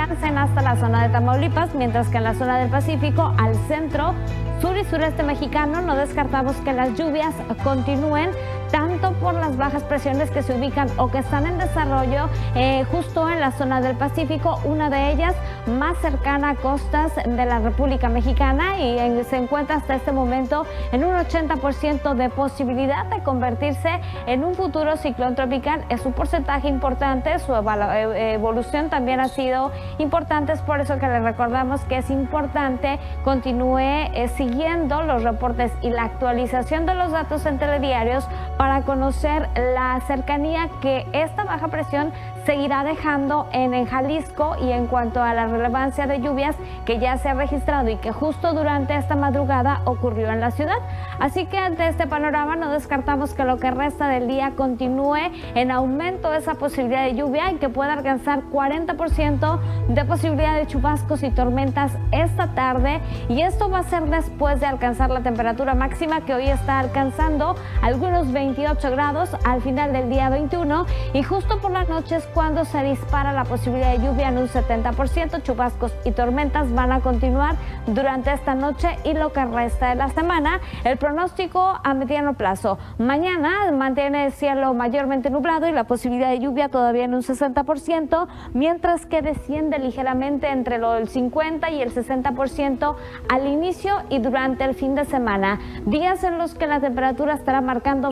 avancen hasta la zona de Tamaulipas, mientras que en la zona del Pacífico, al centro, sur y sureste mexicano, no descartamos que las lluvias continúen, tanto por las bajas presiones que se ubican o que están en desarrollo justo en la zona del Pacífico, una de ellas más cercana a costas de la República Mexicana y se encuentra hasta este momento en un 80% de posibilidad de convertirse en un futuro ciclón tropical. Es un porcentaje importante, su evolución también ha sido importante, es por eso que les recordamos que es importante continúe siguiendo los reportes y la actualización de los datos en telediarios para conocer la cercanía que esta baja presión seguirá dejando en Jalisco y en cuanto a la relevancia de lluvias que ya se ha registrado y que justo durante esta madrugada ocurrió en la ciudad. Así que ante este panorama no descartamos que lo que resta del día continúe en aumento esa posibilidad de lluvia y que pueda alcanzar 40% de posibilidad de chubascos y tormentas esta tarde, y esto va a ser después de alcanzar la temperatura máxima que hoy está alcanzando algunos 28 grados, al final del día 21, y justo por las noches cuando se dispara la posibilidad de lluvia en un 70%. Chubascos y tormentas van a continuar durante esta noche y lo que resta de la semana. El pronóstico a mediano plazo: mañana mantiene el cielo mayormente nublado y la posibilidad de lluvia todavía en un 60%, mientras que desciende ligeramente entre el 50 y el 60% al inicio y durante el fin de semana. Días en los que la temperatura estará marcando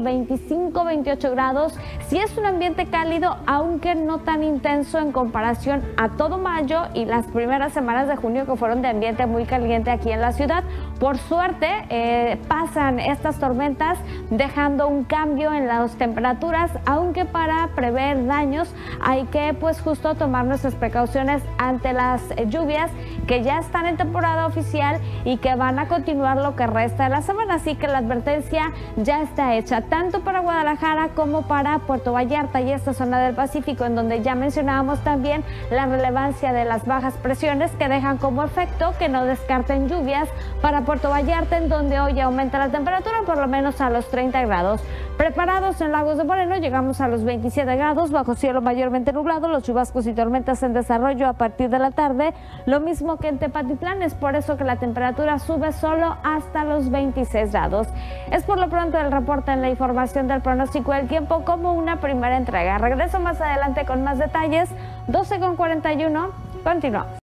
25-28 grados. Sí es un ambiente cálido, aunque no tan intenso en comparación a todo mayo y las primeras semanas de junio, que fueron de ambiente muy caliente aquí en la ciudad. Por suerte pasan estas tormentas dejando un cambio en las temperaturas, aunque para prever daños hay que justo tomar nuestras precauciones ante las lluvias que ya están en temporada oficial y que van a continuar lo que resta de la semana. Así que la advertencia ya está hecha tanto para Guadalajara como para Puerto Vallarta y esta zona del Pacífico, en donde ya mencionábamos también la relevancia de las bajas presiones que dejan como efecto que no descarten lluvias para Puerto Vallarta, en donde hoy aumenta la temperatura por lo menos a los 30 grados. Preparados en Lagos de Moreno, llegamos a los 27 grados bajo cielo mayormente nublado, los chubascos y tormentas en desarrollo a partir de la tarde, lo mismo que en Tepatitlán. Es por eso que la temperatura sube solo hasta los 26 grados. Es por lo pronto el reporte en la información del pronóstico del tiempo como una primera entrega. Regreso más adelante con más detalles. 12:41, continuamos.